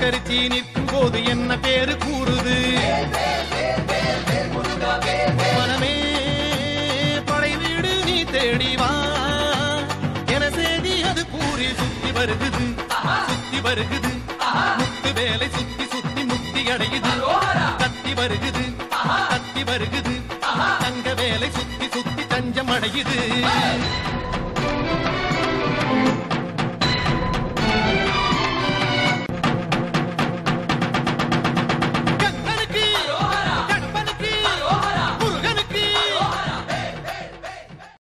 அலங்கரிச்சி நிற்கும் போது என்ன பேரு கூறுது மனமே படை வீடு நீ தேடிவா என செய்தி அது கூறி சுத்தி வருகுது முத்து வேலை சுத்தி சுத்தி முக்தி அடையுது கத்தி வருகுது தங்க வேலை சுத்தி சுத்தி தஞ்சம் அடையுது